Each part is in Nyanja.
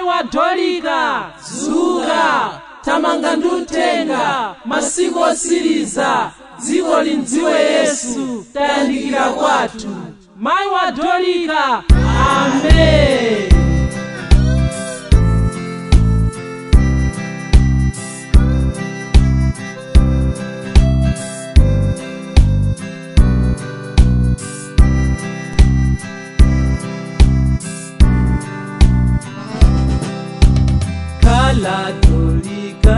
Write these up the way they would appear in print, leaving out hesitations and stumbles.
Mai wa Dorika, zuka, tamanga ndutenga, masiku osiriza, dziko lidziwe Yesu, tayandikira kwathu. Mai wa Dorika, amen. Kala Dorika,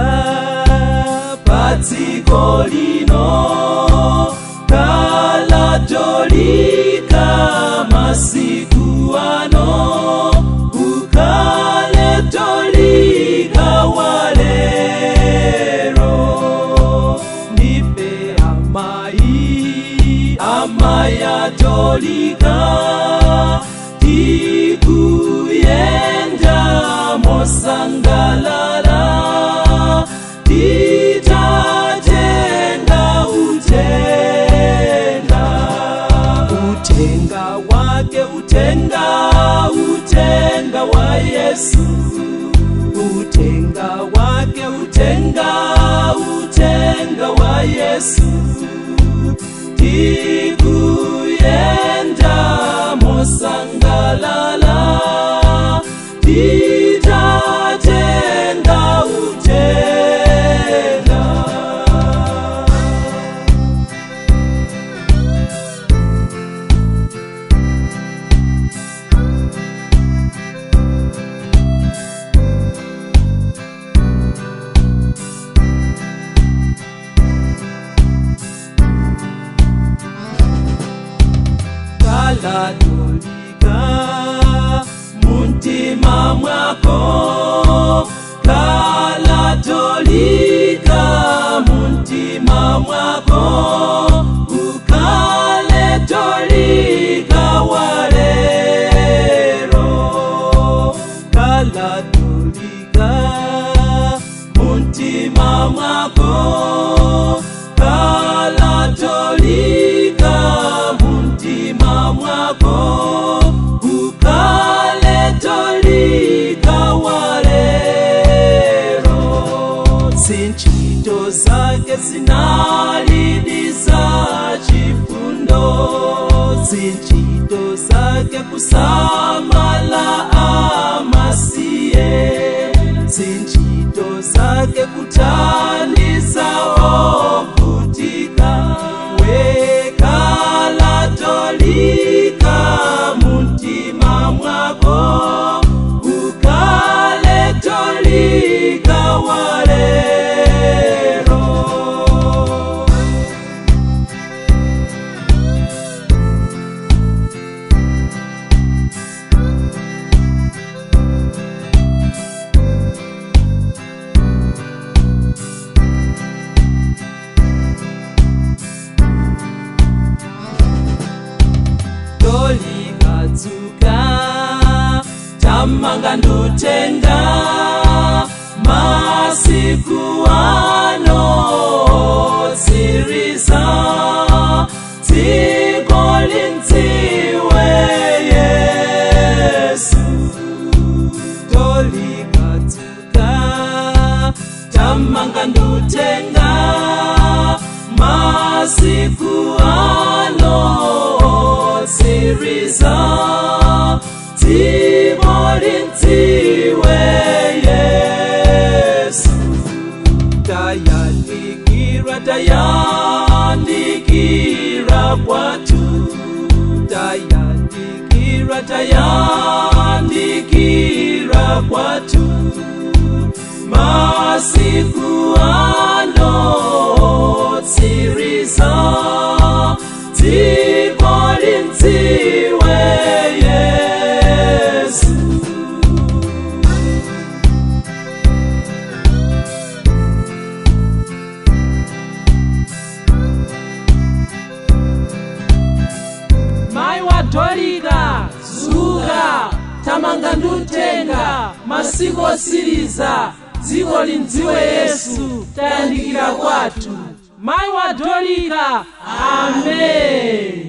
padziko lino. Kala Dorika, masiku ano. Ukale Dorika walero. Nipe amaya Dorika. Tikuyenda mosangalala, titatenga utenga wake, utenga wa Yesu, utenga wake, utenga wa Yesu. Tikuyenda mosangalala, titatenga utenga. Kala Dorika, muntima mwako. Kala Dorika, muntima mwako. Ukale Dorika walero. Kala Dorika, muntima mwako. Kala Dorika, muntima mwako. Ukale Dorika walero. Zinchito zake zinalidisa chifundo, zinchito zake kusamala amasiye, zinchito zake kuthandiza ovutika. Kala Dorika, muntima mwako. Ukale Dorika walero. Dorika dzuka, tamanga ndutenga, masiku ano siriza, dziko lidziwe Yesu. Dorika dzuka, tamanga ndutenga, masiku ano siriza, dziko lidziwe Yesu. Tayandikira kwathu, tayandikira kwathu. Masiku ano siriza, dziko lidziwe Yesu. Mai wa Dorika, zuka, tamanga ndutenga, masiku osiriza, dziko lidziwe Yesu, tayandikira kwathu. Mai wa Dorika, amen.